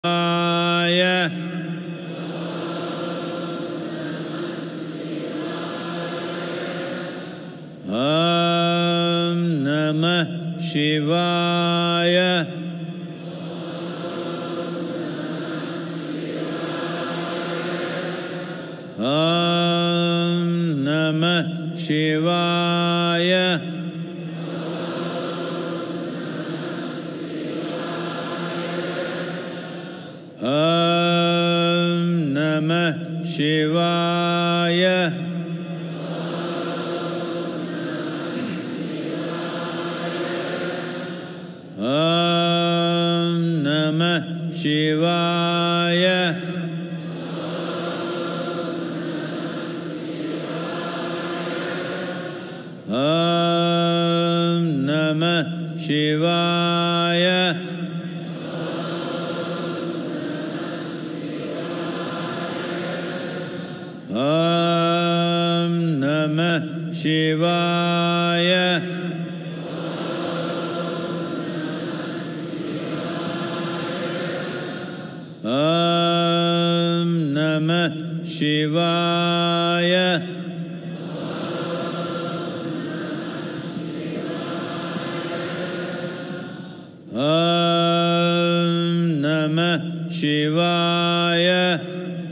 Shivaya. Om Namah Shivaya. Om Namah Shivaya. Om Namah Shivaya. Om Namah Shivaya. Om Namah Shivaya. Om Namah Shivaya. Om Namah Shivaya.